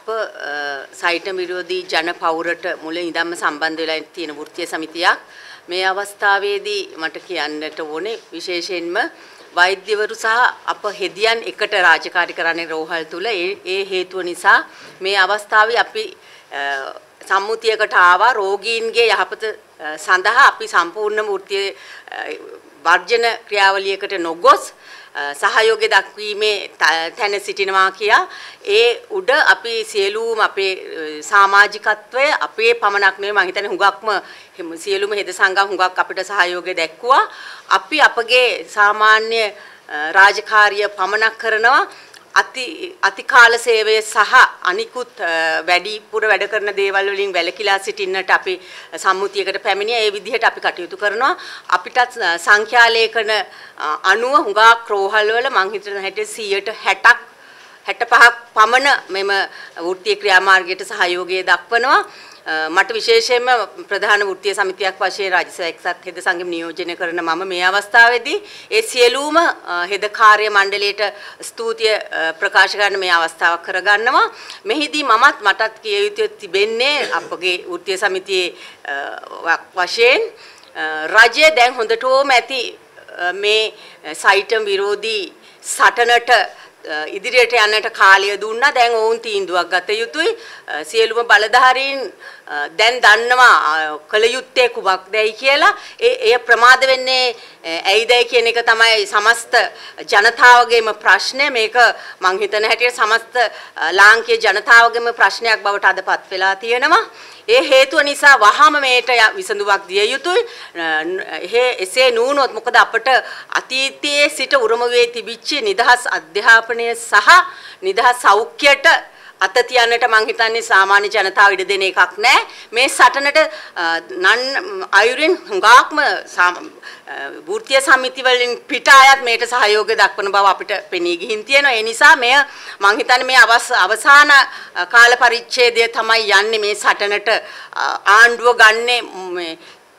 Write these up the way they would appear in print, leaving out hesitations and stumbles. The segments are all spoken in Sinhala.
සයිටම් විරෝධී ජන පෞරට මුලින් ඉඳන්ම සම්බන්ධ වෙලා තියෙන වෘත්තීය සමිතියක් මේ අවස්ථාවේදී මට කියන්නට ඕනේ විශේෂයෙන්ම වෛද්‍යවරු සහ අප හෙදියන් එකට රාජකාරී කරන්නේ රෝහල් තුල ඒ හේතුව නිසා මේ අවස්ථාවේ අපි සම්මුතියකට ආවා රෝගීන්ගේ යහපත සඳහා අපි සම්පූර්ණ වෘත්තීය වර්ජන ක්‍රියාවලියකට නොගොස් සහයෝගය දක්වීමේ තැන සිටිනවා කියා ඒ උඩ අපි සියලුම අපේ සමාජිකත්වය අපේ පමණක් නෙවෙයි මම හිතන්නේ හුඟක්ම සියලුම හෙද සංඝම් හුඟක් අපිට සහයෝගය දැක්වුවා අපි අපගේ සාමාන්‍ය රාජකාරිය පමණක් කරනවා අතිකාල සේවය සහ අනිකුත් වැඩිපුර වැඩ කරන දේවල් වලින් වැළකීලා සිටින්නට අපි සම්මුතියකට පැමිණියා. ඒ විදිහට අපි කටයුතු කරනවා. අපිටත් සංඛ්‍යාලේඛන 90 හුඟක් රෝහල් වල මං හිතන හැටියට 60ක් 65ක් පමණ මෙම වෘත්තීය ක්‍රියාමාර්ගයට සහයෝගය දක්වනවා. මට විශේෂයෙන්ම ප්‍රධාන වෘත්තීය සමිතියක් වශයෙන් රාජ්‍ය එක්සත් හෙද සංගම නියෝජනය කරන මම මේ අවස්ථාවේදී ඒ සියලුම හෙද කාර්ය මණ්ඩලයට ස්තුතිය ප්‍රකාශ කරන මේ අවස්ථාවක් කරගන්නවා. මෙහිදී මටත් කිය යුතු තිබෙන්නේ අපගේ වෘත්තීය සමිතියේ වශයෙන් රජය දැන් හොඳටම ඇති මේ සයිටම් විරෝධී සටනට ඉදිරියට යන්නට කාලය දුන්නා. දැන් ඔවුන් තීන්දුවක් ගත යුතුයි. සියලුම බලධාරීන් දැන් දන්නවා කල යුත්තේ කුමක්දයි කියලා. එය ප්‍රමාද වෙන්නේ ඇයිදයි කියන එක තමයි සමස්ත ජනතාවගේම ප්‍රශ්නය. මේක මං හිතන හැටියට සමස්ත ලාංකීය ජනතාවගේම ප්‍රශ්නයක් බවට අදපත් වෙලා තියෙනවා. ඒ හේතුව නිසා වහාම මේට විසඳුමක් දිය යුතුයි. එසේ නුනොත් මොකද අපට අතීතයේ සිට උරුම වේ තිබිච්ච නිදහස් අධ්‍යාපනය සහ නිදහස් සෞඛ්‍යයට අත තියන්නට මං හිතන්නේ සාමාන්‍ය ජනතාව ඉඩ දෙන එකක් නෑ. මේ සටනට අයුරින් හුඟක්ම වෘත්තීය සමිති වලින් පිට අයත් මේට සහයෝගය දක්වන බව අපිට පෙනී ගිහින් තියෙනවා. ඒ නිසා මෙය මං හිතන්නේ මේ අවසාන කාල පරිච්ඡේදය තමයි යන්නේ මේ සටනට ආණ්ඩුව ගන්නේ මේ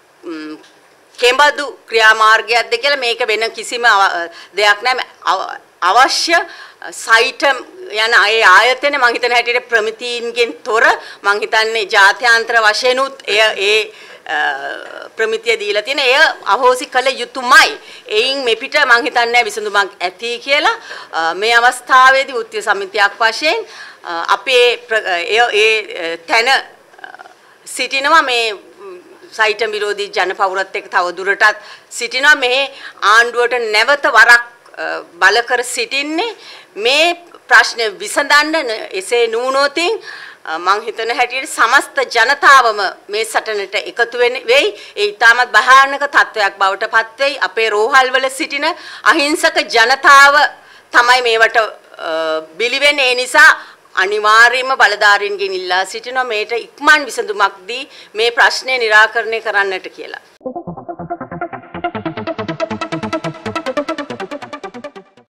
කෙඹදු ක්‍රියාමාර්ගයක්ද කියලා. මේක වෙන කිසිම දෙයක් නෑ. අවශ්‍ය සයිටම් යන ආයතන මං හිතන හැටියට ප්‍රමිතීන්ගෙන් තොර මං හිතන්නේ ජාත්‍යන්තර වශයෙන්ුත් ඒ ප්‍රමිතිය දීලා තියෙන එය අහෝසි කළ යුතුයමයි. එයින් මෙපිට මං හිතන්නේ විසඳුමක් ඇති කියලා. මේ අවස්ථාවේදී වෘත්තීය සමිතියක් වශයෙන් අපේ ඒ තැන සිටිනවා මේ සයිටම් විරෝධී ජනපෞරත් එක්ක තව දුරටත් සිටිනවා. මේ ආණ්ඩුවට නැවත වරක් බල කර සිටින්නේ මේ ප්‍රශ්න විසඳන්න. එසේ නුනොතින් මං හිතන හැටියට සමස්ත ජනතාවම මේ සටනට එකතු වෙයි. ඒ ඉතාමත් භයානක තත්වයක් බවට පත් වෙයි. අපේ රෝහල් වල සිටින අහිංසක ජනතාව තමයි මේවට බිලි වෙන්නේ. ඒ නිසා අනිවාර්යයෙන්ම බලධාරීන්ගෙන් ඉල්ලා සිටිනවා මේට ඉක්මන් විසඳුමක් දී මේ ප්‍රශ්නේ निराකරණය කරන්නට කියලා.